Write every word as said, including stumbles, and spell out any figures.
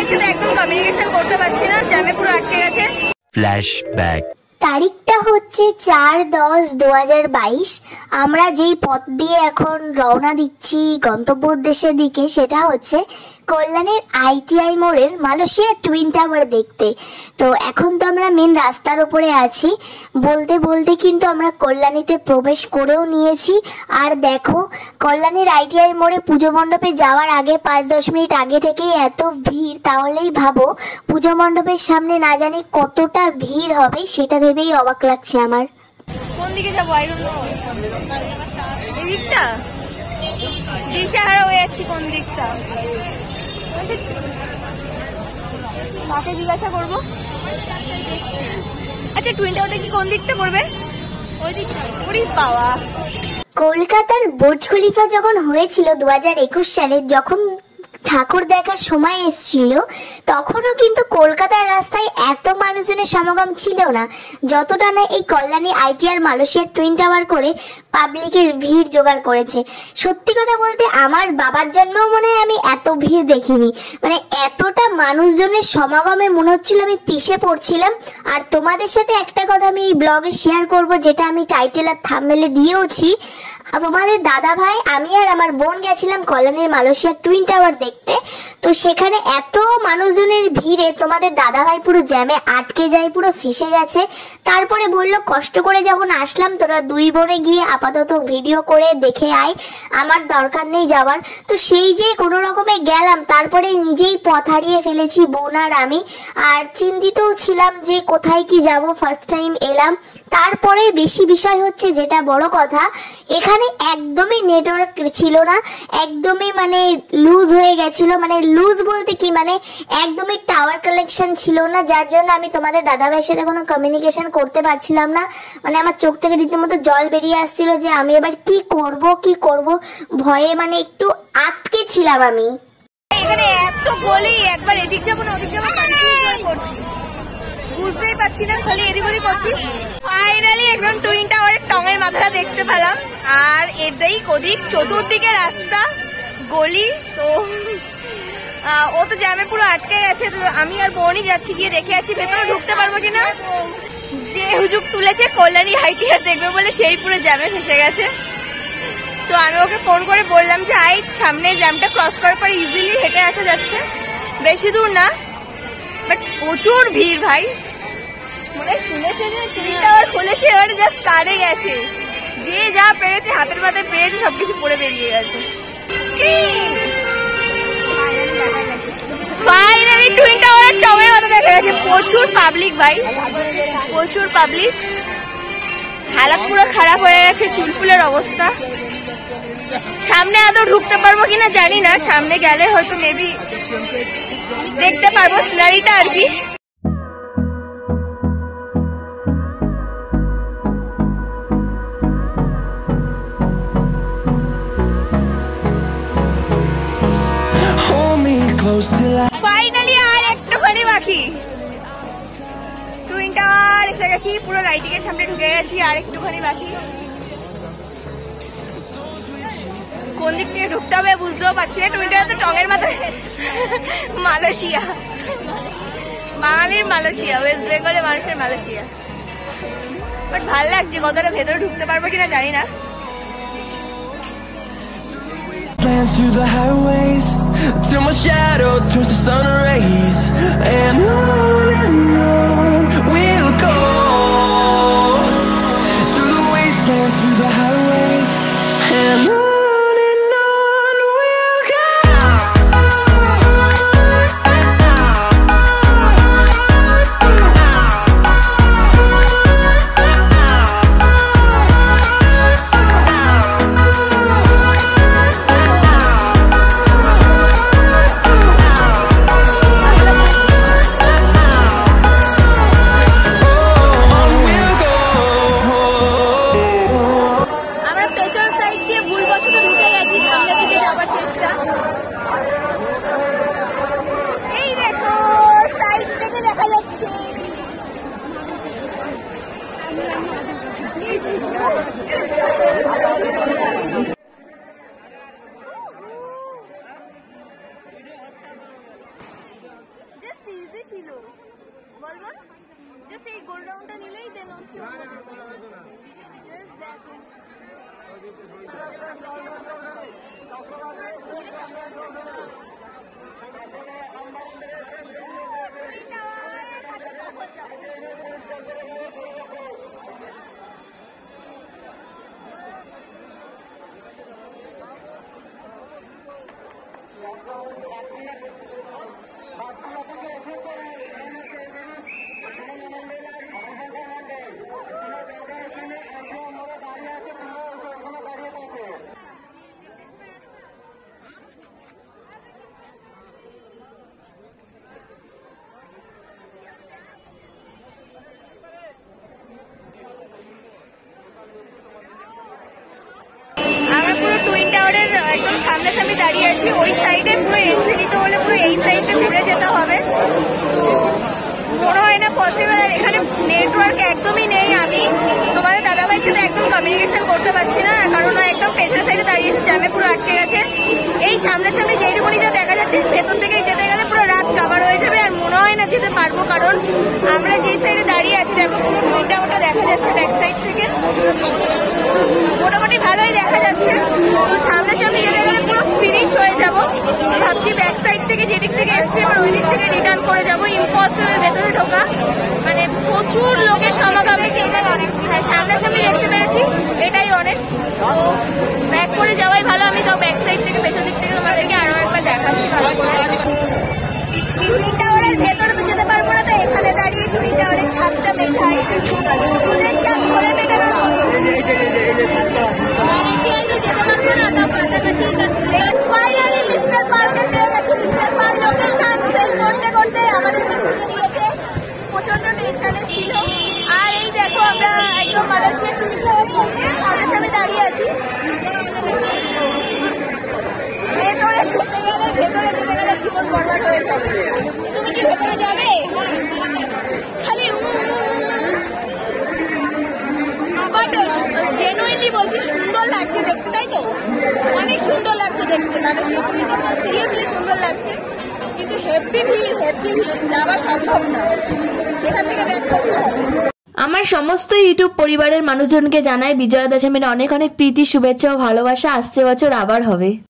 তোমাদের সাথে একদম কমিউনিকেশন করতে পারছি না, জ্যামে পুরো আটকে গেছে। ফ্ল্যাশব্যাক। তারিখটা হচ্ছে চার দশ দু হাজার বাইশ। আমরা যেই পথ দিয়ে এখন রওনা দিচ্ছি গন্তব্য উদ্দেশ্যের দিকে সেটা হচ্ছে কল্যাণীর আইটিআই মোড়ের মালয়েশিয়া টুইন টাওয়ার দেখতে। তো এখন তো আমরা মেন রাস্তার উপরে আছি, বলতে বলতে কিন্তু আমরা কল্যাণীতে প্রবেশ করেও নিয়েছি। আর দেখো কল্যাণীর আইটিআই মোড়ে পুজো মণ্ডপে যাওয়ার আগে পাঁচ দশ মিনিট আগে থেকেই এত ভিড়, তাহলেই ভাবো পুজো মণ্ডপের সামনে না জানি কতটা ভিড় হবে, সেটা ভেবেই অবাক লাগছে আমার। কোন দিকে যাবো? এই দিকটা দিশাহারা হয়ে যাচ্ছি, কোন দিকটা কাকে জিজ্ঞাসা করবো? আচ্ছা টুইন টাওয়ারটা কি কোন দিকটা পড়বে? ওই দিকটা। ওরে বাবা, কলকাতার বুর্জ খলিফা যখন হয়েছিল দু হাজার একুশ সালে, যখন ঠাকুর দেখার সময় এসেছিল, তখনও কিন্তু কলকাতার রাস্তায় এত মানুষজনের সমাগম ছিল না যতটা না এই কল্যাণী আইটিআর মালয়েশিয়ার টুইন টাওয়ার করে পাবলিকের ভিড় জোগাড় করেছে। সত্যি কথা বলতে আমার বাবার জন্মেও মনে হয় আমি এত ভিড় দেখিনি, মানে এতটা মানুষজনের সমাগমে মনে হচ্ছিল আমি পিছিয়ে পড়ছিলাম। আর তোমাদের সাথে একটা কথা আমি এই ব্লগে শেয়ার করব, যেটা আমি টাইটেল আর থাম্বনেলে দিয়েওছি। তোমাদের দাদা ভাই, আমি আর আমার বোন গেছিলাম কল্যাণীর মালয়েশিয়ার টুইন টাওয়ার দেখতে। তো সেখানে এত মানুষজনের ভিড়ে তোমাদের দাদা ভাই পুরো জ্যামে আটকে যায়, পুরো ফেসে গেছে। তারপরে বললো কষ্ট করে যখন আসলাম তোরা দুই বোনে গিয়ে আপাতত ভিডিও করে দেখে আয়, আমার দরকার নেই যাওয়ার। তো সেই যে কোনো রকমে গেলাম, তারপরে নিজেই পথ হারিয়ে ফেলেছি বোন আর আমি। আর চিন্তিতও ছিলাম যে কোথায় কি যাব, ফার্স্ট টাইম এলাম। তারপরে বেশি বিষয় হচ্ছে যেটা বড় কথা, এখানে একদমই নেটওয়ার্ক ছিল না, একদমই মানে লুজ হয়ে গেছিল। মানে লুজ বলতে কি, মানে একদমই টাওয়ার কালেকশন ছিল না, যার জন্য আমি তোমাদের দাদা ভাইয়ের সাথে কোনো কমিউনিকেশন করতে পারছিলাম না। মানে আমার চোখ থেকে রীতিমতো জল বেরিয়ে আসছিল যে আমি এবার কি করব কি করব, ভয়ে মানে একটু আটকে ছিলাম আমি। এখানে এত গলি, একবার এদিক যাবো না ওদিক যাবো, কনফিউজ হয়ে পড়ছি, বুঝতেই পারছি না, খালি এদিক ওদিক করছি। ফাইনালি একদম টুইন টাওয়ারের টঙের মাথাটা দেখতে পেলাম। আর এদিক ওদিক চতুর্দিকে রাস্তা, গলি। তো ও তো জ্যামে পুরো আটকে গেছে। তো আমি আর বোনই যাচ্ছি, গিয়ে দেখে আসি ভেতরে ঢুকতে পারবো কিনা। যে হুজুক তুলেছে কল্যাণী আইটিআই দেখবে বলে, সেই পুরো জ্যামে ফেসে গেছে। তো আমি ওকে ফোন করে বললাম যে আই, সামনে জ্যামটা ক্রস করার পর ইজিলি হেঁটে আসা যাচ্ছে, বেশি দূর না, বাট প্রচুর ভিড় ভাই। মনে শুনেছে যে টুইন টাওয়ার খুলেছে, এবার জাস্ট কারে গেছে, যে যা পেরেছে হাতের পাতে পেয়েছে সবকিছু পরে বেরিয়ে গেছে। ফাইনালি টুইন টাওয়ারের টঙের মতো দেখা গেছে। প্রচুর পাবলিক ভাই, প্রচুর পাবলিক। হালাত পুরো খারাপ হয়ে গেছে, চুলফুলের অবস্থা। সামনে আদৌ ঢুকতে পারবো কিনা জানি না, সামনে গেলে হয়তো মেবি দেখতে পারবো সিনারিটা আর কি। ফাইনালি আর একটুখানি বাকি, টুইন টাওয়ার এসে গেছি, পুরো লাইটিং এর সামনে ঢুকে গেছি, আর একটুখানি বাকি। কোন দিক থেকে ঢুকতে হবে বুঝতেও পারছি না। টুইন টাওয়ার তো টঙের মাথায়, মালয়েশিয়া, বাঙালির মালয়েশিয়া, ওয়েস্ট বেঙ্গলের মানুষের মালয়েশিয়া। বাট ভালো লাগছে, কতটা ভেতরে ঢুকতে পারবো কিনা জানি না। Glance through the highways till my shadow turns to sun rays, and on and on we'll go through the wastelands, through the highways, and on. ছিল বলবো না, জাস্ট এই গোল্ডাউনটা নিলেই দেন হচ্ছে জাস্ট দেখো। একদম সামনাসামনি দাঁড়িয়ে আছি, ওই সাইডে পুরো এন্ট্রি নিতে হলে পুরো এই সাইডে ঘুরে যেতে হবে, তো মনে হয় না পসিবল। আর এখানে নেটওয়ার্ক একদমই নেই, আমি তোমাদের দাদাভাইয়ের সাথে একদম কমিউনিকেশন করতে পারছি না, কারণ একদম পেছনের সাইডে দাঁড়িয়ে জ্যামে পুরো আটকে গেছে। এই সামনাসামনি যেইটুকুনি যা দেখা যাচ্ছে ভেতর থেকে যেতে গেলে পুরো রাত কাভার হয়ে যাবে, আর মনে হয় না যেতে পারবো, কারণ আমরা যেই সাইডে দাঁড়িয়ে আছি দেখো পুরো টুইটা ওটা দেখা যাচ্ছে ব্যাক সাইড থেকে, মোটামুটি ভালোই দেখা যাচ্ছে। তো সামনাসামনি যেতে গেলে পুরো ফিনিশ হয়ে যাবো, ভাবছি ব্যাক সাইড থেকে যেদিক থেকে এসছে এবার ওই দিক থেকে রিটার্ন করে যাবো। ইম্পসিবল ভেতরে ঢোকা, মানে প্রচুর লোকের সমাগম হয়েছে, এটাই অনেক। হ্যাঁ, সামনাসামনি দেখতে পেরেছি, এটাই অনেক। ব্যাক করে যাওয়াই ভালো, আমি তাও ব্যাক সাইড থেকে পেছন দিক থেকে তোমাদেরকে আরো একবার দেখাচ্ছি। টুইন টাওয়ারের ভেতরে তো যেতে পারবো না, তাই এখানে দাঁড়িয়ে টুইন টাওয়ারের সাতটা মেঠাই দুধের সাথ করে মেটানোর মতো মালয়েশিয়ায় তো যেতে পারবো না, তাও কাছাকাছি। ফাইনালি মিস্টার পার্কে পেয়ে গেছি। মিস্টার পার্ক লোকেশন সেল করতে করতে আমাদেরকে খুঁজে নিয়েছে, প্রচন্ড টেনশনে ছিল। আর এই দেখো আমরা একদম মালয়েশিয়ার টুইন টাওয়ারের সামনে দাঁড়িয়ে আছি। ভেতরে যেতে গেলে ভেতরে যেতে গেলে জীবন বরবাদ হয়ে যাবে। তুমি কি ভেতরে যাবে? খালি বাট জেনুইনলি বলছি সুন্দর লাগছে দেখতে, তাই তো? অনেক সুন্দর লাগছে দেখতে, মানুষ সিরিয়াসলি সুন্দর লাগছে, কিন্তু হেভি ভিড় হেভি ভিড় যাওয়া সম্ভব না, এখান থেকে ব্যাক করতে হবে। আমার সমস্ত ইউটিউব পরিবারের মানুষজনকে জানাই বিজয়া দশমীর অনেক অনেক প্রীতি, শুভেচ্ছা ও ভালোবাসা। আসছে বছর আবার হবে।